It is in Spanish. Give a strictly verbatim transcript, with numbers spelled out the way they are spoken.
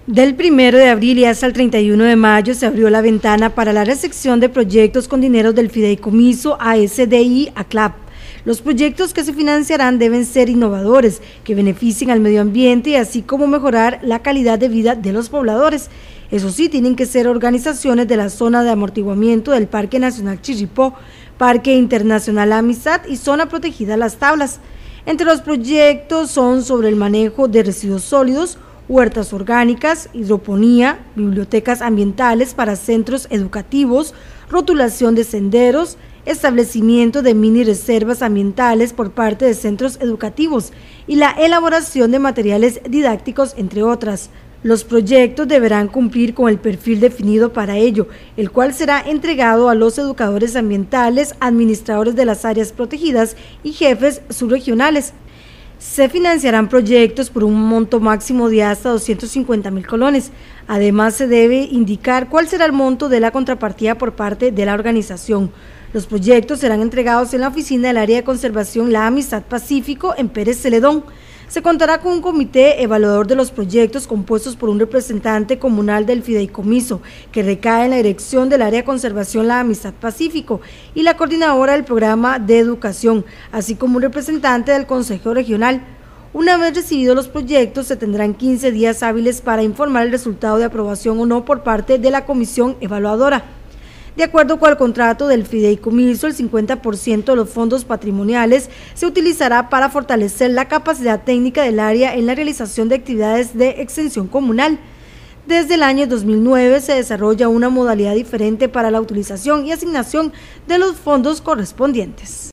Del primero de abril y hasta el treinta y uno de mayo se abrió la ventana para la recepción de proyectos con dinero del fideicomiso A S D I-ACLAP. Los proyectos que se financiarán deben ser innovadores, que beneficien al medio ambiente y así como mejorar la calidad de vida de los pobladores. Eso sí, tienen que ser organizaciones de la zona de amortiguamiento del Parque Nacional Chirripó, Parque Internacional La Amistad y Zona Protegida Las Tablas. Entre los proyectos son sobre el manejo de residuos sólidos, huertas orgánicas, hidroponía, bibliotecas ambientales para centros educativos, rotulación de senderos, establecimiento de mini reservas ambientales por parte de centros educativos y la elaboración de materiales didácticos, entre otras. Los proyectos deberán cumplir con el perfil definido para ello, el cual será entregado a los educadores ambientales, administradores de las áreas protegidas y jefes subregionales. Se financiarán proyectos por un monto máximo de hasta doscientos cincuenta mil colones. Además, se debe indicar cuál será el monto de la contrapartida por parte de la organización. Los proyectos serán entregados en la oficina del área de conservación La Amistad Pacífico en Pérez Celedón. Se contará con un comité evaluador de los proyectos compuestos por un representante comunal del fideicomiso, que recae en la dirección del área de conservación La Amistad Pacífico y la coordinadora del programa de educación, así como un representante del Consejo Regional. Una vez recibidos los proyectos, se tendrán quince días hábiles para informar el resultado de aprobación o no por parte de la comisión evaluadora. De acuerdo con el contrato del fideicomiso, el cincuenta por ciento de los fondos patrimoniales se utilizará para fortalecer la capacidad técnica del área en la realización de actividades de extensión comunal. Desde el año dos mil nueve se desarrolla una modalidad diferente para la utilización y asignación de los fondos correspondientes.